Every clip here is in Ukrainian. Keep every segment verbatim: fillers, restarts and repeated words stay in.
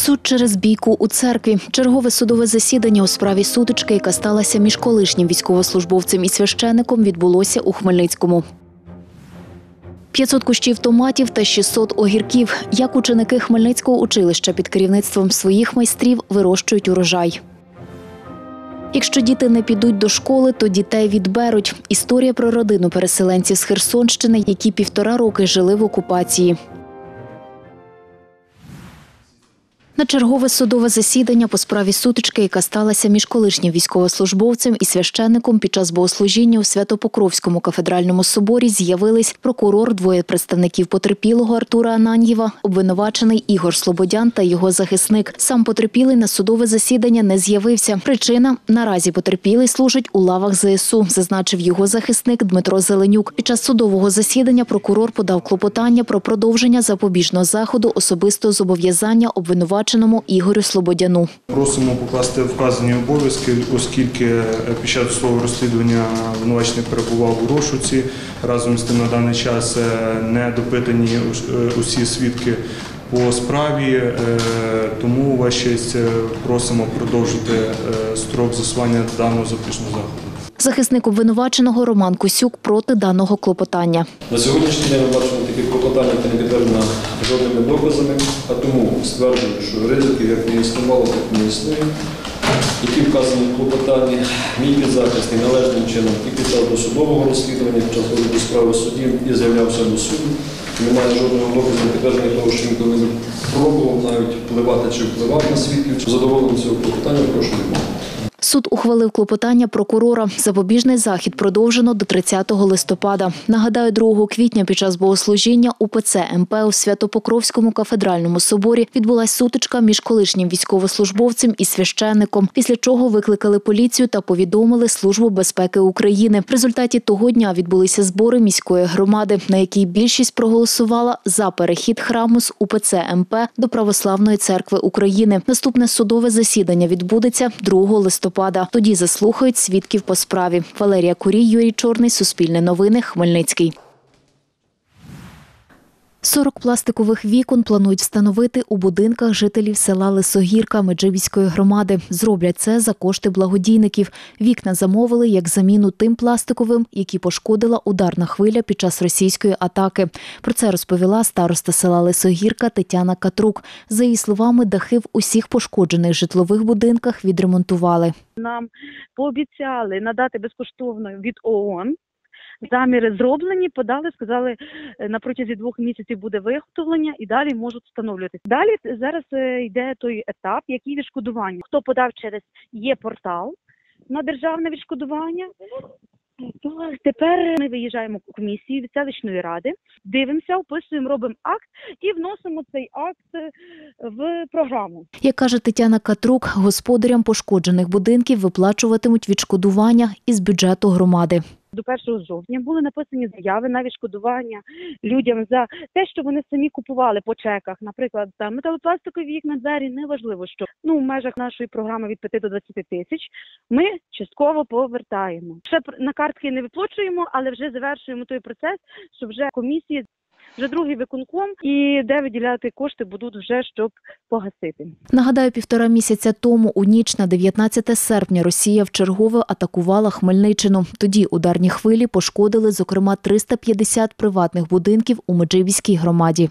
Суд через бійку у церкві. Чергове судове засідання у справі сутички, яка сталася між колишнім військовослужбовцем і священником, відбулося у Хмельницькому. п'ятсот кущів томатів та шістсот огірків. Як ученики Хмельницького училища під керівництвом своїх майстрів вирощують урожай. Якщо діти не підуть до школи, то дітей відберуть. Історія про родину переселенців з Херсонщини, які півтора роки жили в окупації. На чергове судове засідання по справі сутички, яка сталася між колишнім військовослужбовцем і священником під час богослужіння у Свято-Покровському кафедральному соборі, з'явились прокурор, двоє представників потерпілого Артура Ананьєва, обвинувачений Ігор Слободян та його захисник. Сам потерпілий на судове засідання не з'явився. Причина – наразі потерпілий служить у лавах зе ес у, зазначив його захисник Дмитро Зеленюк. Під час судового засідання прокурор подав клопотання про продовження запобіжного заходу особистого зобов'язання обвинуваченого Ігорю Слободяну. Просимо покласти вказані обов'язки, оскільки під час свого розслідування обвинувачений перебував у розшуці. Разом з тим на даний час не допитані усі свідки по справі, тому, ваша честь, просимо продовжити строк застосування даного запобіжного заходу. Захисник обвинуваченого Роман Косюк проти даного клопотання. На сьогоднішній день ми бачимо такі клопотання, які не підтверджено жодними доказами, а тому стверджую, що ризиків як не існувало, так не існує. Які вказані в клопотанні, мій підзахисний належним чином і під час досудового розслідування, під час розгляду справи в суді і з'являвся до суду. Немає жодного доказу підтвердження того, що він коли пробував навіть впливати чи впливав на свідків. Задоволеним цього клопотання прошу відмовити. Суд ухвалив клопотання прокурора. Запобіжний захід продовжено до тридцятого листопада. Нагадаю, другого квітня під час богослужіння у пе це ем пе у Свято-Покровському кафедральному соборі відбулась сутичка між колишнім військовослужбовцем і священником, після чого викликали поліцію та повідомили Службу безпеки України. В результаті того дня відбулися збори міської громади, на якій більшість проголосувала за перехід храму з у пе це ем пе до Православної церкви України. Наступне судове засідання відбудеться другого листопада. Тоді заслухають свідків по справі. Валерія Курій, Юрій Чорний, Суспільне новини, Хмельницький. сорок пластикових вікон планують встановити у будинках жителів села Лисогірка Меджибіської громади. Зроблять це за кошти благодійників. Вікна замовили як заміну тим пластиковим, які пошкодила ударна хвиля під час російської атаки. Про це розповіла староста села Лисогірка Тетяна Катрук. За її словами, дахи в усіх пошкоджених житлових будинках відремонтували. Нам пообіцяли надати безкоштовно від ООН. Заміри зроблені, подали, сказали, на протязі двох місяців буде виготовлення і далі можуть встановлюватися. Далі зараз йде той етап, який відшкодування. Хто подав через є-портал на державне відшкодування, то тепер ми виїжджаємо в комісію від селищної ради, дивимося, описуємо, робимо акт і вносимо цей акт в програму. Як каже Тетяна Катрук, господарям пошкоджених будинків виплачуватимуть відшкодування із бюджету громади. До першого жовтня були написані заяви на відшкодування людям за те, що вони самі купували по чеках. Наприклад, там металопластикові вікна, двері, неважливо що. Ну, в межах нашої програми від п'яти до двадцяти тисяч ми частково повертаємо. Ще на картки не виплачуємо, але вже завершуємо той процес, що вже комісії, вже другий виконком, і де виділяти кошти будуть вже, щоб погасити. Нагадаю, півтора місяця тому у ніч на дев'ятнадцяте серпня Росія вчергове атакувала Хмельниччину. Тоді ударні хвилі пошкодили, зокрема, триста п'ятдесят приватних будинків у Меджибіській громаді.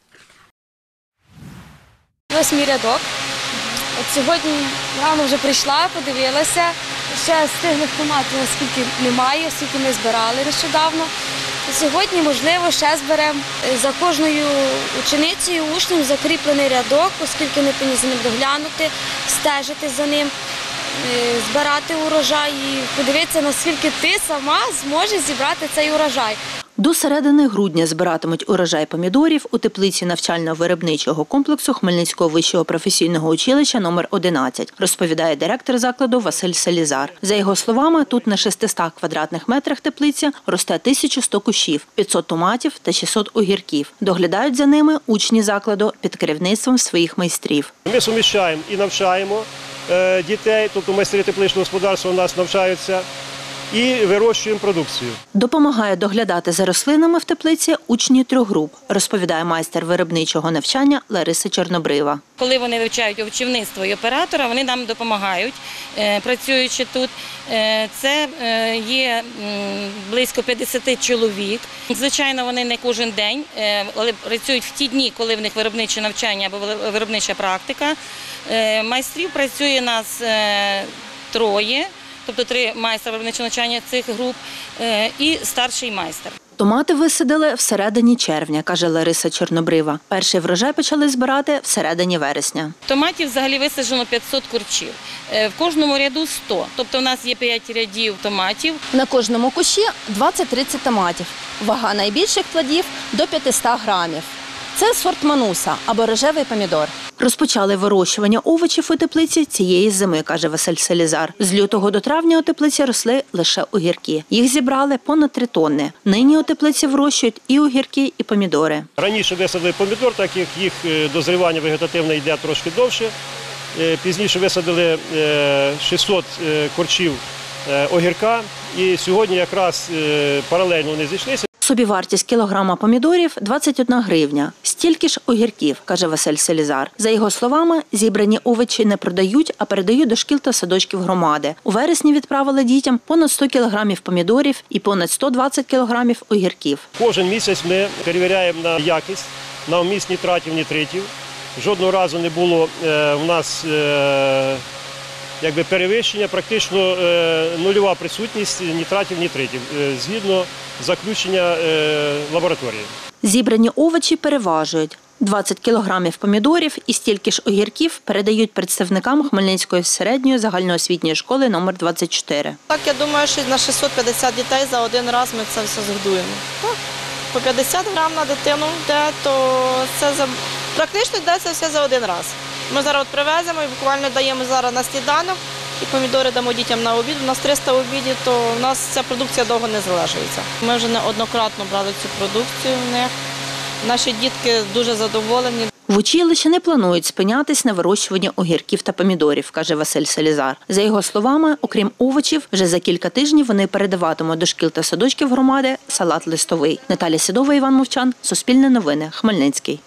Ось мій рядок. От сьогодні рано вже прийшла, подивилася. Ще стиглих томатів, оскільки немає, оскільки ми збирали нещодавно. Сьогодні, можливо, ще зберемо. За кожною ученицею, учнем закріплений рядок, оскільки ми повинні за ним доглянути, стежити за ним, збирати урожай і подивитися, наскільки ти сама зможеш зібрати цей урожай. До середини грудня збиратимуть урожай помідорів у теплиці навчально-виробничого комплексу Хмельницького вищого професійного училища номер одинадцять, розповідає директор закладу Василь Селізар. За його словами, тут на шестистах квадратних метрах теплиці росте тисяча сто кущів, п'ятсот томатів та шістсот огірків. Доглядають за ними учні закладу під керівництвом своїх майстрів. Ми суміщаємо і навчаємо дітей, тобто майстри тепличного господарства у нас навчаються і вирощуємо продукцію. Допомагає доглядати за рослинами в теплиці учні трьох груп, розповідає майстер виробничого навчання Лариса Чорнобрива. Коли вони вивчають овочівництво і оператора, вони нам допомагають, працюючи тут. Це є близько п'ятдесят чоловік. Звичайно, вони не кожен день, але працюють в ті дні, коли в них виробниче навчання або виробнича практика. Майстрів працює нас троє, тобто три майстри виробничого навчання цих груп і старший майстер. Томати висадили всередині червня, каже Лариса Чорнобрива. Перший врожай почали збирати всередині вересня. Томатів взагалі висаджено п'ятсот курчів. В кожному ряду сто. Тобто у нас є п'ять рядів томатів. На кожному кущі двадцять-тридцять томатів. Вага найбільших плодів – до п'ятсот грамів. Це сорт Мануса або рожевий помідор. Розпочали вирощування овочів у теплиці цієї зими, каже Василь Селізар. З лютого до травня у теплиці росли лише огірки. Їх зібрали понад три тонни. Нині у теплиці вирощують і огірки, і помідори. Раніше висадили помідор, так як їх дозрівання вегетативне йде трошки довше. Пізніше висадили шістсот корчів огірка і сьогодні якраз паралельно вони зійшлися. Собівартість кілограма помідорів – двадцять одна гривня. Стільки ж огірків, каже Василь Селізар. За його словами, зібрані овочі не продають, а передають до шкіл та садочків громади. У вересні відправили дітям понад сто кілограмів помідорів і понад сто двадцять кілограмів огірків. Кожен місяць ми перевіряємо на якість, на вміст нітратів, нітритів. Жодного разу не було е, у нас е, якби перевищення, практично е, нульова присутність нітратів, нітритів, е, згідно заключення е, лабораторії. Зібрані овочі переважують. двадцять кілограмів помідорів і стільки ж огірків передають представникам Хмельницької середньої загальноосвітньої школи номер двадцять чотири. Так, я думаю, що на шістсот п'ятдесят дітей за один раз ми це все згодуємо. Так, по п'ятдесят грам на дитину йде, то це за... практично йде це все за один раз. Ми зараз от привеземо і буквально даємо зараз на сніданок, і помідори дамо дітям на обід. У нас триста обідів, то у нас ця продукція довго не залежується. Ми вже неоднократно брали цю продукцію в них. Наші дітки дуже задоволені. В училищі не планують спинятись на вирощуванні огірків та помідорів, каже Василь Селізар. За його словами, окрім овочів, вже за кілька тижнів вони передаватимуть до шкіл та садочків громади салат листовий. Наталя Сідова, Іван Мовчан, Суспільне новини, Хмельницький.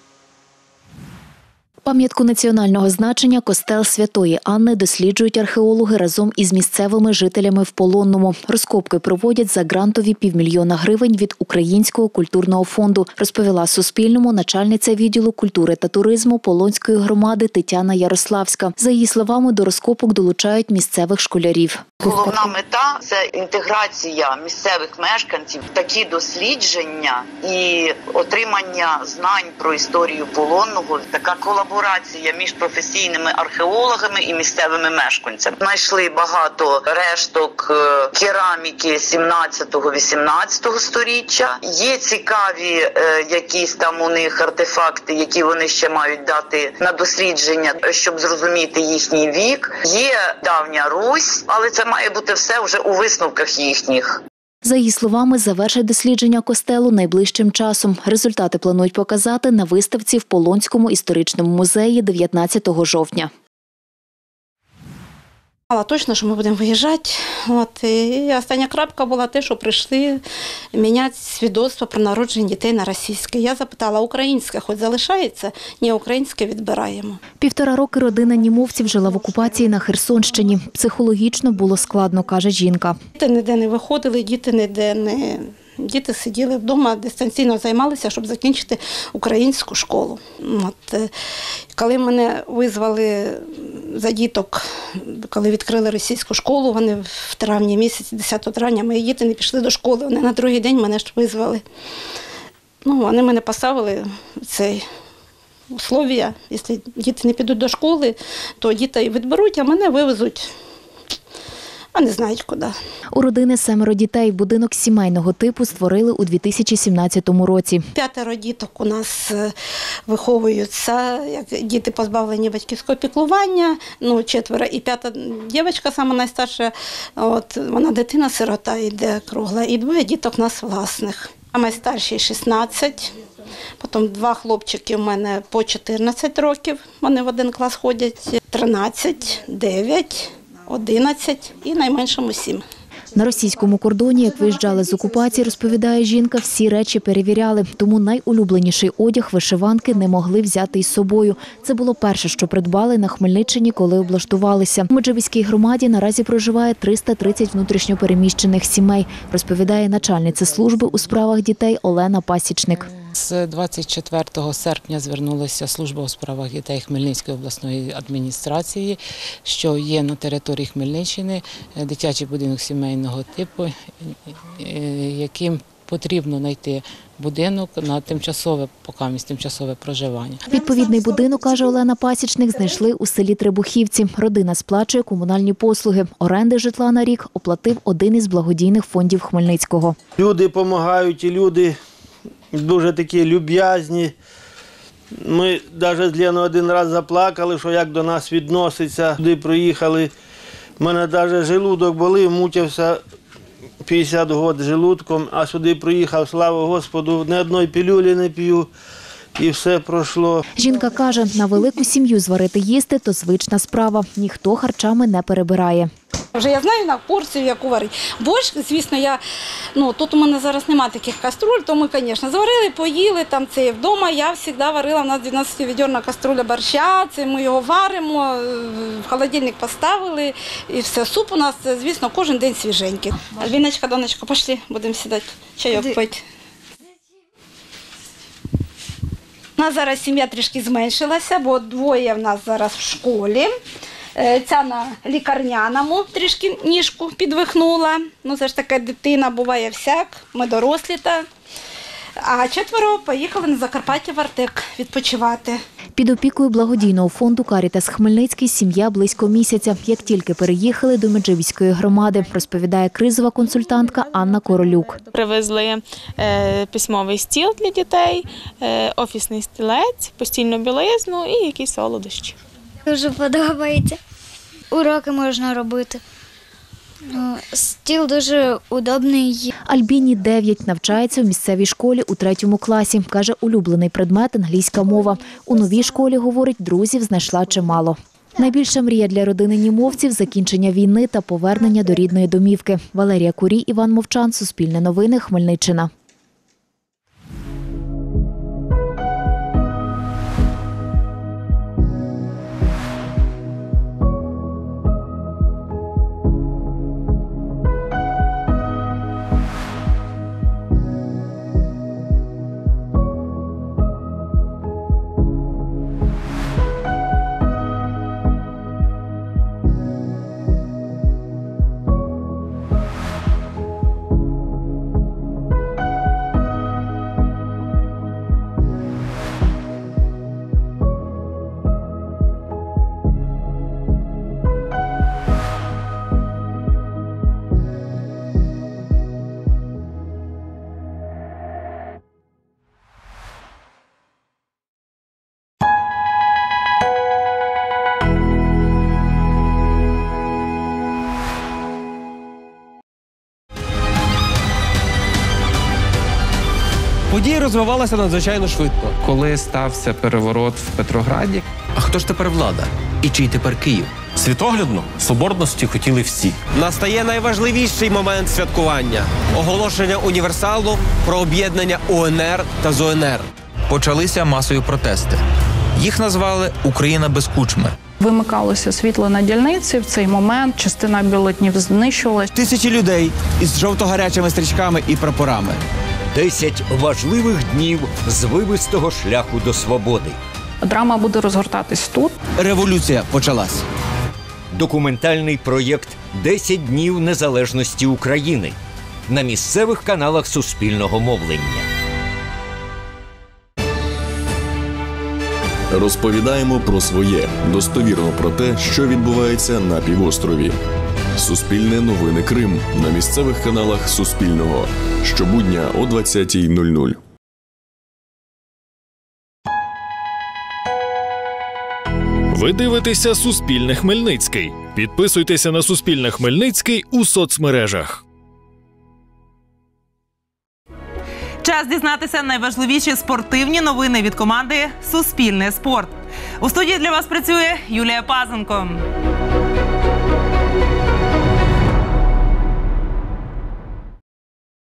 Пам'ятку національного значення костел Святої Анни досліджують археологи разом із місцевими жителями в Полонному. Розкопки проводять за грантові півмільйона гривень від Українського культурного фонду, розповіла Суспільному начальниця відділу культури та туризму Полонської громади Тетяна Ярославська. За її словами, до розкопок долучають місцевих школярів. Головна мета – це інтеграція місцевих мешканців, такі дослідження і отримання знань про історію Полонного, така колаборація між професійними археологами і місцевими мешканцями. Знайшли багато решток кераміки сімнадцятого-вісімнадцятого сторіччя. Є цікаві якісь там у них артефакти, які вони ще мають дати на дослідження, щоб зрозуміти їхній вік. Є давня Русь, але це має бути все вже у висновках їхніх. За її словами, завершать дослідження костелу найближчим часом. Результати планують показати на виставці в Полонському історичному музеї дев'ятнадцятого жовтня. Але точно, що ми будемо виїжджати. От, і остання крапка була те, що прийшли міняти свідоцтво про народження дітей на російське. Я запитала, українське хоч залишається? Ні, українське відбираємо. Півтора роки родина німовців жила в окупації на Херсонщині. Психологічно було складно, каже жінка. Діти ніде не виходили, діти ніде не... Діти сиділи вдома, дистанційно займалися, щоб закінчити українську школу. От, коли мене визвали за діток, коли відкрили російську школу, вони в травні місяці, десятого травня, мої діти не пішли до школи, вони на другий день мене ж визвали. Ну, вони мене поставили в цей условия, якщо діти не підуть до школи, то дітей відберуть, а мене вивезуть. А не знають куди. У родини семеро дітей. Будинок сімейного типу створили у дві тисячі сімнадцятому році. П'ятеро діток у нас виховуються, як діти позбавлені батьківського піклування, ну, четверо. І п'ята дівчинка, сама найстарша, от, вона дитина-сирота йде кругла. І двоє діток у нас власних. А найстаршій шістнадцять. Потім два хлопчики у мене по чотирнадцять років, вони в один клас ходять, тринадцять, дев'ять, одинадцять і найменшому сім. На російському кордоні, як виїжджали з окупації, розповідає жінка, всі речі перевіряли. Тому найулюбленіший одяг, вишиванки, не могли взяти із собою. Це було перше, що придбали на Хмельниччині, коли облаштувалися. У Меджибіській громаді наразі проживає триста тридцять внутрішньопереміщених сімей, розповідає начальниця служби у справах дітей Олена Пасічник. З двадцять четвертого серпня звернулася служба у справах дітей Хмельницької обласної адміністрації, що є на території Хмельниччини дитячий будинок сімейного типу, яким потрібно знайти будинок на тимчасове, покамість тимчасове проживання. Відповідний будинок, каже Олена Пасічник, знайшли у селі Требухівці. Родина сплачує комунальні послуги. Оренди житла на рік оплатив один із благодійних фондів Хмельницького. Люди допомагають, і люди дуже такі люб'язні. Ми навіть з Леною один раз заплакали, що як до нас відноситься. Туди приїхали, в мене навіть желудок болів, мучився п'ятдесят років желудком, а сюди приїхав, слава Господу, ні одної пілюлі не п'ю. І все пройшло. Жінка каже, на велику сім'ю зварити їсти – то звична справа. Ніхто харчами не перебирає. Вже я знаю на порцію, яку варити. Борщ, звісно, я, ну, тут у мене зараз немає таких каструль, то ми, звісно, зварили, поїли, там це вдома. Я завжди варила, у нас дванадцятивідерна каструля борща, це ми його варимо, в холодильник поставили, і все. Суп у нас, звісно, кожен день свіженький. Альбіночка, донечко, пішли, будемо сідати, чайок пити. У нас зараз сім'я трішки зменшилася, бо двоє в нас зараз в школі. Ця на лікарняному трішки ніжку підвихнула. Ну, це ж така дитина, буває всяк, ми дорослі. Та. А четверо поїхали на Закарпаття в Артек відпочивати. Під опікою благодійного фонду «Карітас Хмельницький» сім'я близько місяця, як тільки переїхали до Меджибіської громади, розповідає кризова консультантка Анна Королюк. Привезли е, письмовий стіл для дітей, е, офісний стілець, постільну білизну і якісь солодощі. Дуже подобається. Уроки можна робити. Стіл дуже удобний. Альбіні дев'ять, навчається у місцевій школі у третьому класі. Каже, улюблений предмет – англійська мова. У новій школі, говорить, друзів знайшла чимало. Найбільша мрія для родини німовців – закінчення війни та повернення до рідної домівки. Валерія Курій, Іван Мовчан, Суспільне новини, Хмельниччина. Події розвивалися надзвичайно швидко. Коли стався переворот в Петрограді. А хто ж тепер влада? І чий тепер Київ? Світоглядно соборності хотіли всі. Настає найважливіший момент святкування – оголошення універсалу про об'єднання УНР та ЗУНР. Почалися масові протести. Їх назвали «Україна без Кучми». Вимикалося світло на дільниці, в цей момент частина бюлетнів знищувалась. Тисячі людей із жовто-гарячими стрічками і прапорами. Десять важливих днів звивистого шляху до свободи. Драма буде розгортатись тут. Революція почалась. Документальний проєкт «Десять днів незалежності України» на місцевих каналах суспільного мовлення. Розповідаємо про своє, достовірно про те, що відбувається на півострові. Суспільне новини Крим на місцевих каналах Суспільного. Щобудня о двадцятій нуль нуль. Ви дивитеся Суспільне Хмельницький. Підписуйтеся на Суспільне Хмельницький у соцмережах. Час дізнатися найважливіші спортивні новини від команди «Суспільне спорт». У студії для вас працює Юлія Пазенко.